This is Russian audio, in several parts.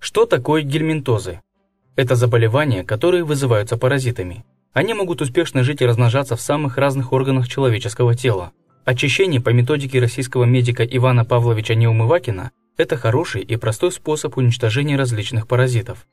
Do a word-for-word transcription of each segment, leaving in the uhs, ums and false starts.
Что такое гельминтозы? Это заболевания, которые вызываются паразитами. Они могут успешно жить и размножаться в самых разных органах человеческого тела. Очищение по методике российского медика Ивана Павловича Неумывакина – это хороший и простой способ уничтожения различных паразитов.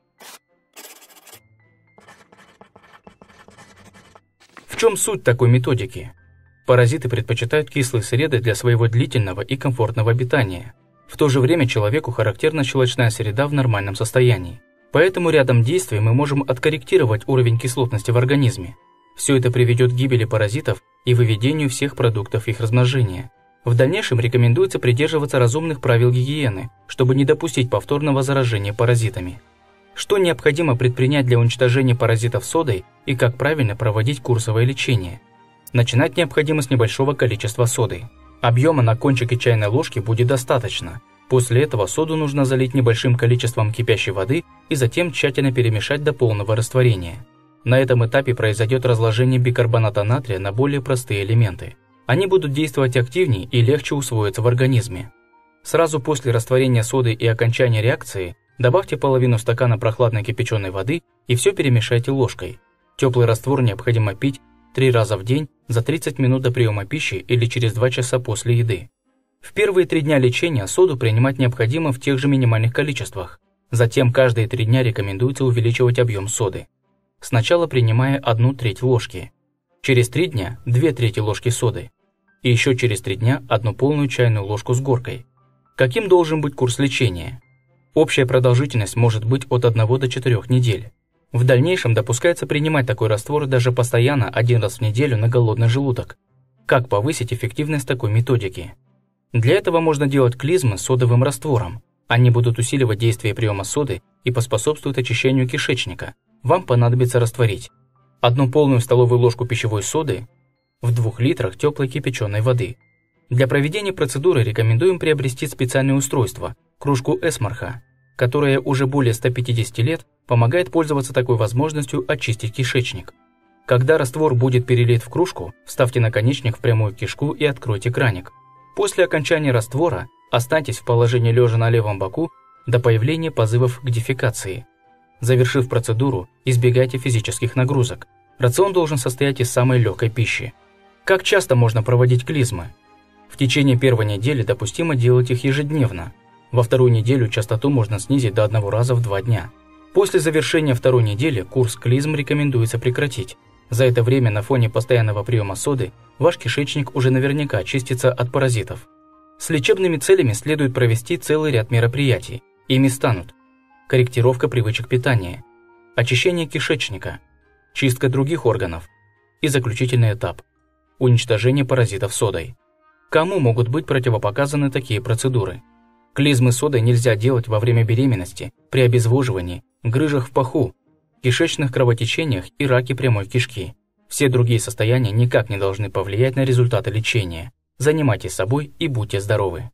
В чем суть такой методики? Паразиты предпочитают кислые среды для своего длительного и комфортного обитания. В то же время человеку характерна щелочная среда в нормальном состоянии. Поэтому рядом действий мы можем откорректировать уровень кислотности в организме. Все это приведет к гибели паразитов и выведению всех продуктов их размножения. В дальнейшем рекомендуется придерживаться разумных правил гигиены, чтобы не допустить повторного заражения паразитами. Что необходимо предпринять для уничтожения паразитов содой и как правильно проводить курсовое лечение? Начинать необходимо с небольшого количества соды. Объема на кончике чайной ложки будет достаточно. После этого соду нужно залить небольшим количеством кипящей воды и затем тщательно перемешать до полного растворения. На этом этапе произойдет разложение бикарбоната натрия на более простые элементы. Они будут действовать активнее и легче усвоиться в организме. Сразу после растворения соды и окончания реакции добавьте половину стакана прохладной кипяченой воды и все перемешайте ложкой. Теплый раствор необходимо пить три раза в день за тридцать минут до приема пищи или через два часа после еды. В первые три дня лечения соду принимать необходимо в тех же минимальных количествах. Затем каждые три дня рекомендуется увеличивать объем соды. Сначала принимая одну треть ложки. Через три дня две трети ложки соды. И еще через три дня одну полную чайную ложку с горкой. Каким должен быть курс лечения? Общая продолжительность может быть от одной до четырёх недель. В дальнейшем допускается принимать такой раствор даже постоянно один раз в неделю на голодный желудок. Как повысить эффективность такой методики? Для этого можно делать клизмы с содовым раствором. Они будут усиливать действие приема соды и поспособствуют очищению кишечника. Вам понадобится растворить одну полную столовую ложку пищевой соды в двух литрах теплой кипяченой воды. Для проведения процедуры рекомендуем приобрести специальное устройство – кружку Эсмарха, которая уже более ста пятидесяти лет помогает пользоваться такой возможностью очистить кишечник. Когда раствор будет перелит в кружку, вставьте наконечник в прямую кишку и откройте краник. После окончания раствора останьтесь в положении лежа на левом боку до появления позывов к дефекации. Завершив процедуру, избегайте физических нагрузок. Рацион должен состоять из самой легкой пищи. Как часто можно проводить клизмы? В течение первой недели допустимо делать их ежедневно. Во вторую неделю частоту можно снизить до одного раза в два дня. После завершения второй недели курс клизм рекомендуется прекратить. За это время на фоне постоянного приема соды ваш кишечник уже наверняка очистится от паразитов. С лечебными целями следует провести целый ряд мероприятий. Ими станут корректировка привычек питания, очищение кишечника, чистка других органов и заключительный этап – уничтожение паразитов содой. Кому могут быть противопоказаны такие процедуры? Клизмы содой нельзя делать во время беременности, при обезвоживании, грыжах в паху, кишечных кровотечениях и раке прямой кишки. Все другие состояния никак не должны повлиять на результаты лечения. Занимайтесь собой и будьте здоровы.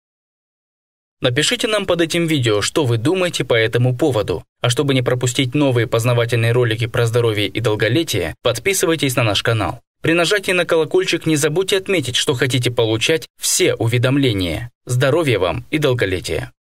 Напишите нам под этим видео, что вы думаете по этому поводу. А чтобы не пропустить новые познавательные ролики про здоровье и долголетие, подписывайтесь на наш канал. При нажатии на колокольчик не забудьте отметить, что хотите получать все уведомления. Здоровья вам и долголетия!